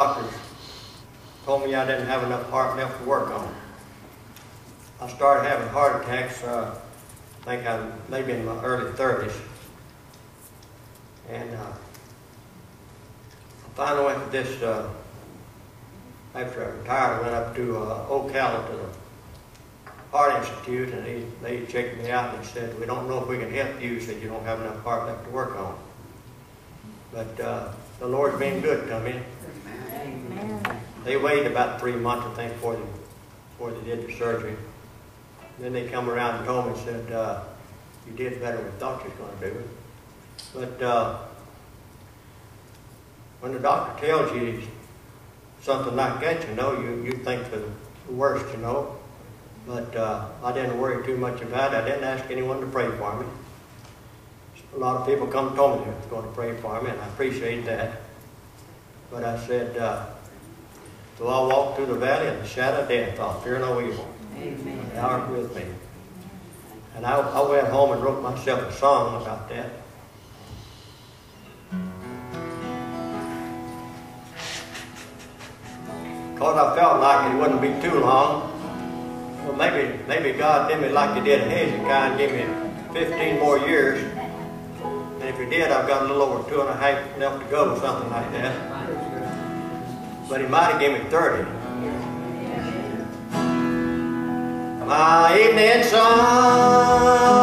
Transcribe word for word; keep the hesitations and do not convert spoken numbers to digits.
Doctors told me I didn't have enough heart left to work on. I started having heart attacks, uh, I think I maybe in my early thirties. And uh, I finally went to this, uh, after I retired, I went up to uh, Ocala to the Heart Institute, and he, they checked me out and said, "We don't know if we can help you," said, "You don't have enough heart left to work on." But uh, the Lord's been good to me. Amen. They waited about three months, I think, before they, before they did the surgery. Then they come around and told me and said, uh, "You did better than we thought you was going to do." But uh, when the doctor tells you something like that, you know, you, you think the worst, you know. But uh, I didn't worry too much about it. I didn't ask anyone to pray for me. A lot of people come and told me they were going to pray for me, and I appreciate that. But I said, uh, "Though I walk through the valley of the shadow of death, I'll fear no evil. Amen. Thou art with me." And I, I went home and wrote myself a song about that. Because I felt like it wouldn't be too long. Well, maybe maybe God did me like He did Hezekiah and gave me fifteen more years. And if He did, I've got a little over two and a half left to go, something like that. But He might have given me thirty. My evening sun